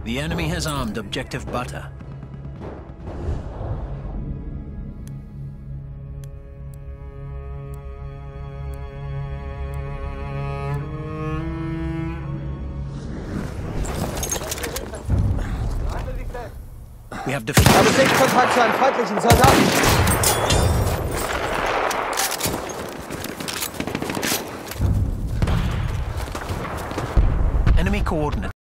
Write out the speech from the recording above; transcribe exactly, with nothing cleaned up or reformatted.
The enemy has armed objective Butter. We have defeated. Ich habe Sichtkontakt zu einem feindlichen Soldaten. Enemy coordinates.